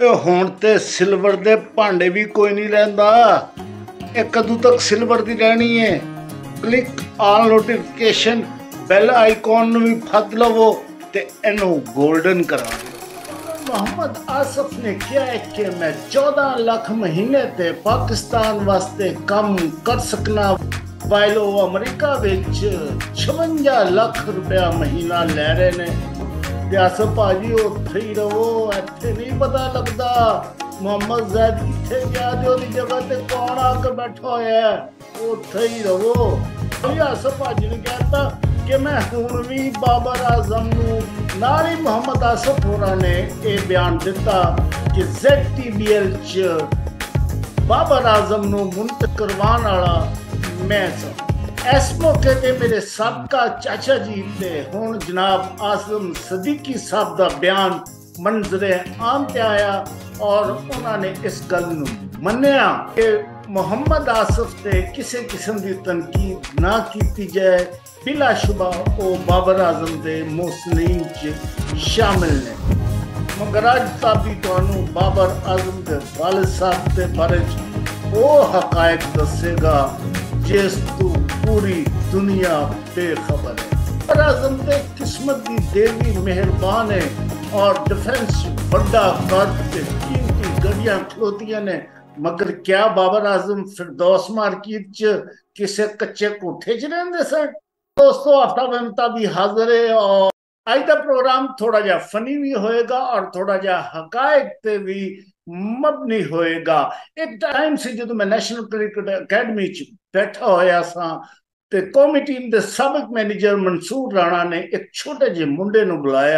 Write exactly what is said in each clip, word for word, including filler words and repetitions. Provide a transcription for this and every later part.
ਤੇ ਹੁਣ ਤੇ ਸਿਲਵਰ ਦੇ ਭਾਂਡੇ ਵੀ ਕੋਈ ਨਹੀਂ ਰਹਿੰਦਾ। ਇਹ ਕਦੋਂ ਤੱਕ ਸਿਲਵਰ ਦੀ ਰਹਿਣੀ ਹੈ? Click all notification bell icon ਨੂੰ ਵੀ ਫੱਦ ਲਵੋ ਤੇ ਇਹਨੂੰ ਗੋਲਡਨ ਕਰਾ ਦਿਓ। मोहम्मद आसिफ ने किया है कि मैं चौदह लाख महीने ते पाकिस्तान वास्ते कम कर सकना, वाइल वो अमरीका विच छवंजा लाख रुपया महीना लै रहे ने। ते आसिफ भाजी उत्थे ही रहो, इत्थे नहीं पता लगता मोहम्मद जैद कित्थे गया ते ओदी जगह ते कौन आके बैठा होया है, उत्थे ही रहो। आसिफ भाजी ने कहता कि मैं हुण भी बाबर आजम नूं नाल ही मोहम्मद आसिफ होरां ने यह बयान दिता कि ज़ेड टी बी एल च बाबर आजम नूं मुंतक करवाउण वाला मैं सां। इस मौके ते मेरे साबका चाचा जी ते हुण जनाब आज़म सदीकी साहब दा बयान मंजरे आम ते आया और उन्होंने इस गल नूं मन्निया कि मोहम्मद आसिफ ते किसी किस्म की तनकीद ना की जाए। बिलाशुबा वो बाबर आजम के मोहसिनीन च शामिल ने। मगर अज ताबी तुहानू बाबर आजम के वालिद साहब के बारे च वो हकायक दसेगा जिस तू पूरी दुनिया बेखबर है। बाबर आजम के किस्मत की देवी मेहरबान है और डिफेंस बड़ा कद ते कीमती गड्डियां खलोतियां ने। मगर क्या बाबर आजम फिरदौस मार्केट च किसी कच्चे कोठे च रहिंदे सन? दोस्तों हफ्ता बनता भी हाजिर है और आज का प्रोग्राम थोड़ा जा फनी भी होएगा और थोड़ा जा हकायक पे भी मबनी होएगा। एक टाइम से जो मैं नेशनल क्रिकेट अकेडमी च बैठा होया सा ते कौमी टीम के साबिक मैनेजर मंसूर राणा ने एक छोटे जे मुंडे नूं बुलाया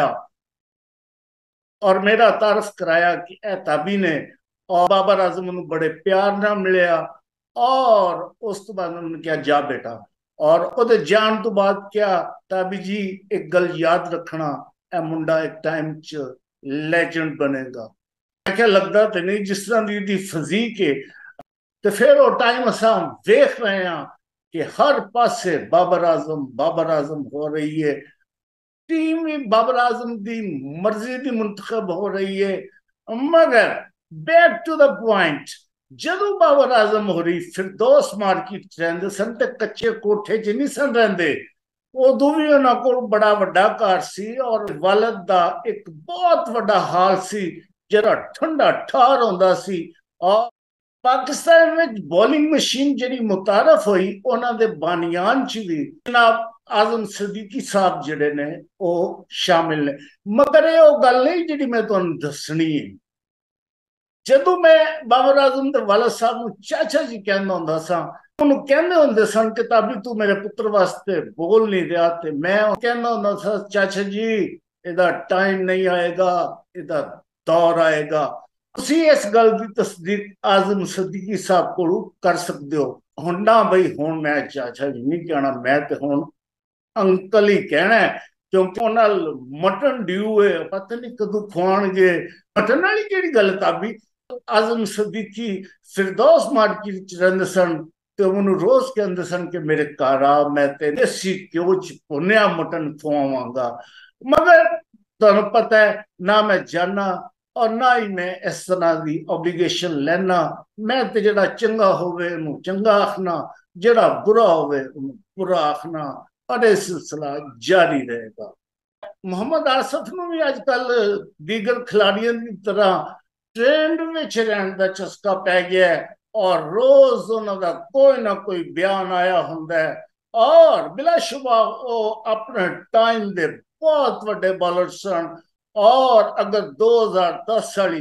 और मेरा तारफ कराया कि ए ताबी ने, और बाबर आजम नूं बड़े प्यार नाल मिलिया और उस तो बाद उन्होंने कहा जा बेटा, और उहदे जान तो बाद क्या ताबी जी एक गल याद रखना, ए मुंडा एक टाइम च लेजेंड बनेगा। क्या लगता तो नहीं जिस तरह दी फजीक है। तो फिर वो टाइम असा वेख रहे हैं कि हर पासे बाबर आजम बाबर आजम हो रही है, टीम भी बाबर आजम की मर्जी की मुंतखब हो रही है। मगर बैक टू द पॉइंट, जदों बाबर आजम हो रही फिरदौस मार्केट रहिंदे सन ते कच्चे कोठे च नहीं सन रहिंदे। उदों भी उन्हां कोल बड़ा वड्डा घर सी और वालिद दा एक बहुत वड्डा हाल सी जिहड़ा ठंडा ठार हुंदा सी। और पाकिस्तान में बॉलिंग मशीन जिहड़ी मुतारफ हुई उन्हां दे बानियान च भी जनाब आजम सिद्दीकी साहब जिहड़े ने वो शामिल ने। मगर ये वो गल नहीं जिहड़ी मैं तुहानूं दसनी है। जदों मैं बाबर आजम के वालिद साहब नूं चाचा जी कहंदा हुंदा सां, उन्होंने कहंदे हुंदे सन कि ताबी तू मेरे पुत्र वास्ते बोल नहीं रहा, ते मैं कहंदा हुंदा सा चाचा जी इहदा टाइम नहीं आएगा, इहदा दौर आएगा। तुसीं इस गल की तस्दीक आजम सदीकी साहब कोलों कर सकदे हो। हुण ना बई हुण मैं चाचा जी नहीं कहना, मैं ते हुण अंकल ही कहना है, क्योंकि उन्हां मटन ड्यू है, पता नहीं कदों खुआणगे। मटन वाली किहड़ी गल ताबी? आजम सदीकी फिरदौस मार्केट च रहिंदे सन ते उन्होंने रोज कहंदे सन कि मेरे घर आ, मैं ते देसी घ्यो च भुन्निया मटन खुआवांगा। मगर तुहानूं पता है ना मैं जाना और ना ही मैं इस तरह की ओबलीगेशन लैना। मैं ते जिहड़ा चंगा होवे उहनूं चंगा आखना, जिहड़ा बुरा होवे उहनूं बुरा आखना, और यह सिलसिला जारी रहेगा। मोहम्मद आसिफ नूं भी अजकल दीगर खिलाड़ियों की तरह ट्रेंड में रहने का चस्का पै गया है और रोज उन्होंने कोई ना कोई बयान आया होंदा है और बिलाशुबा वो अपने टाइम दे बहुत बड़े बॉलर सन। और अगर दो हजार दस वाली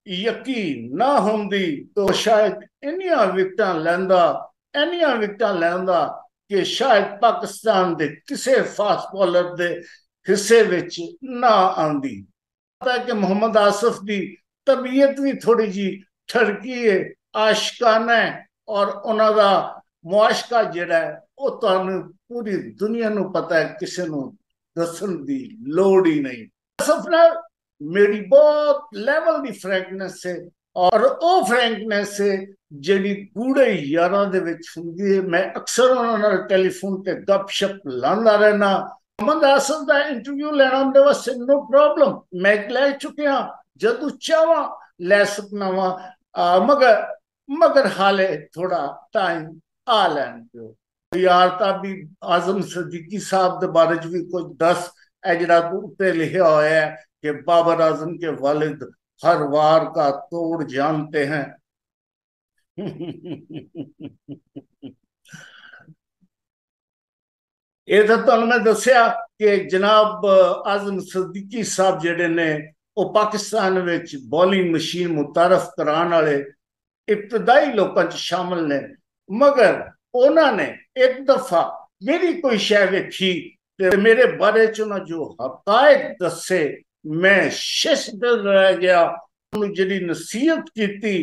यकीन ना होंदी तो शायद इन्नियां विकटां लैंदा इन्नियां विकटां लैंदा कि शायद पाकिस्तान के किसी फास्ट बॉलर के हिस्से विच ना आंदी। पता है कि मोहम्मद आसिफ की तबीयत भी थोड़ी जी ठरकी है, आशिकाना है, और उन्होंने मुआशका जिहड़ा है वो तुहानूं पूरी दुनिया नूं पता है, किसी नूं दस्सण दी लोड़ ही नहीं। आसिफ नाल मेरी बहुत लेवल की फ्रैंकनेस है और वो फ्रैंकनेस है जिहड़ी गूढ़े यारां दे विच हुंदी है। मैं अक्सर उन्हां नाल टेलीफोन ते गपशप लांदा रहना। मोहम्मद आसिफ का इंटरव्यू लेना उनके वास्ते नो प्रॉब्लम, मैं लै चुकिया जदों चाहवां लै सकना वा, मगर मगर हाले थोड़ा टाइम आ लैन दो यार। ताबी आजम सदीकी साहब के बारे च भी कुछ दस। ए जिहड़ा तू उत्ते लिखिया होया है कि बाबर आजम के वालिद हर वार का तोड़ जानते हैं। ये तो तुहानूं मैं दस्सिया कि जनाब आजम सदीकी साहब जिहड़े ने वो पाकिस्तान विच बॉलिंग मशीन मुतारफ कराने वाले इब्तदाई लोगों च शामिल ने। मगर उन्होंने एक दफा मेरी कोई शय वेखी ते मेरे बारे च उन्हें जो हकायक दसे, मैं शिशदल रह गया। जी नसीहत की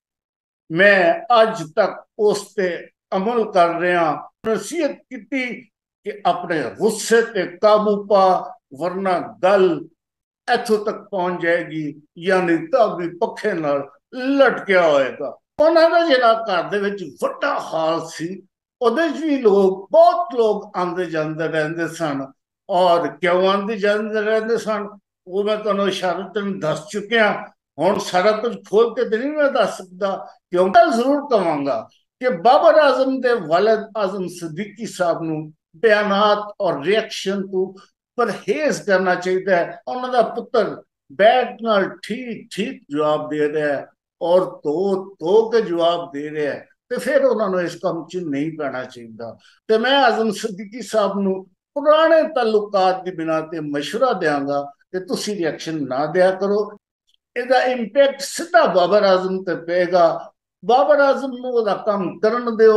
मैं अज तक उस ते अमल कर रहा। नसीहत की कि अपने गुस्से ते काबू पा, वरना गल इथों तक पहुंच जाएगी, यानी ताबी पखे नाल लटकिया होएगा। उन्होंने जिहड़ा घर दे विच वड्डा हाल सी, उहदे च भी लोग बहुत लोग आंदे जांदे रहंदे सन। और क्यों आंदे जांदे रहंदे सन वो मैं तुहानूं इशारतन दस चुकिया। हुण सारा कुछ खोल के तो नहीं मैं दस सकदा, क्योंकि जरूर कहांगा कि बाबर आजम के वालिद आजम सिद्दीकी साहब नूं बयानात और रिएक्शन तो परहेज करना चाहिए है। उन्होंने पुत्र बैठ नाल ठीक ठीक जवाब दे रहा है और तो तो के जवाब दे रहा है, तो फिर उन्होंने इस काम च नहीं पैना चाहिए। तो मैं आजम सिद्दीकी साहब नूं पुराने ताल्लुकात की बिना ते मशवरा देंगा कि तुसी रिएक्शन ना दिया करो। इसका इंपैक्ट सीधा बाबर आजम ते पेगा। बाबर आजम नूं काम करन दिओ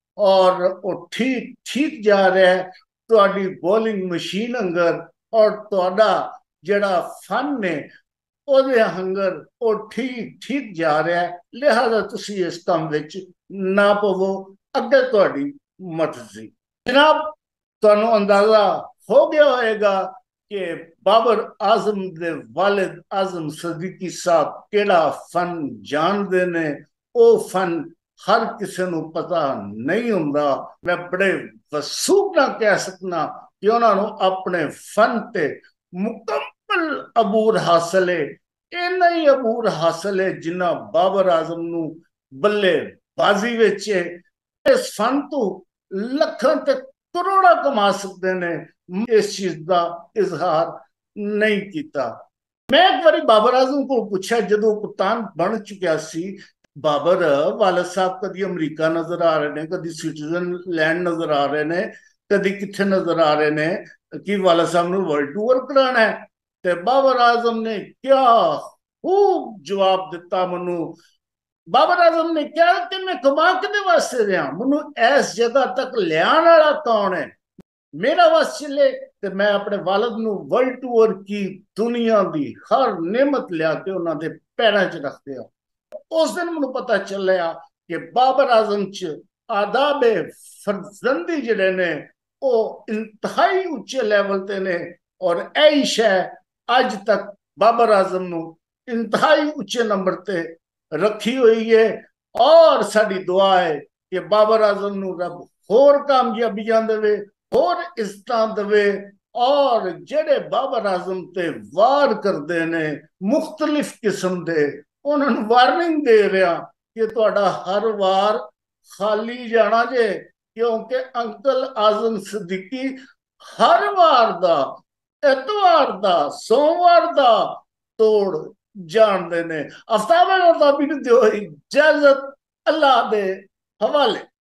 और वो ठीक ठीक जा रहा है तुहाडी बॉलिंग मशीन अंगर, और तुहाडा जिहड़ा फन ने ओहदे हंगर वो ठीक ठीक जा रहा है। लिहाजा तुसी इस काम विच ना पवो, अगे तुहाडी मर्जी। जनाब तुहानूं अंदाजा हो गया होएगा कि बाबर आजम दे वालिद आजम सदीकी साहब केड़ा फन जानते ने। वो फन हर किसी नूं पता नहीं हुंदा। मैं बड़े वसूख ना कह सकना कि उन्होंने अपने फन ते मुकम्मल अबूर हासिल है। इन्ना ही अबूर हासिल है जिन्ना बाबर आजम नूं बल्लेबाजी विच है। इस फन तो लखां ते करोड़ा कमा सकते हैं, इस चीज का इजहार नहीं किया। मैं एक बार बाबर आजम को पूछा जो कप्तान बन चुका सी, बाबर वालिद साहब कभी अमरीका नजर आ रहे हैं, कभी स्विट्जरलैंड नजर आ रहे हैं, कभी कितने नजर आ रहे हैं कि वालिद साहब ने वर्ल्ड टूर कराना है। तो बाबर आजम ने क्या खूब जवाब दिता मनु। बाबर आजम ने क्या कि मैं कमा के वास्ते रहा, मनु इस जगह तक लिया वाला कौन है। मेरा बस चले तो मैं अपने वालिद नूं वर्ल्ड टूर की दुनिया की हर नेमत लिया के उन्होंने पैरों च रख दिया। उस दिन मैनूं पता चलिया कि बाबर आजम च आदाबे फरजंदी जिहड़े ने वो इंतहाई उच्चे लैवल ते ने, और यही शय अज तक बाबर आजम नूं इंतहाई उच्चे नंबर ते रखी हुई है। और साडी दुआ है कि बाबर आजम नूं रब होर कामयाबियां देवे, होर इज्जतां देवे, और जेड़े बाबर आजम ते वार करते ने मुख्तलिफ किस्म दे, उन्होंने वार्निंग दे रहा कि तुहाडा हर वार खाली जाना जे, क्योंकि अंकल आजम सिद्दीकी हर वार दा, एतवार दा, सोमवार दा तोड़ जानते ने। आफ्ताब ताबी नूं दिओ इजाजत, अल्लाह दे हवाले।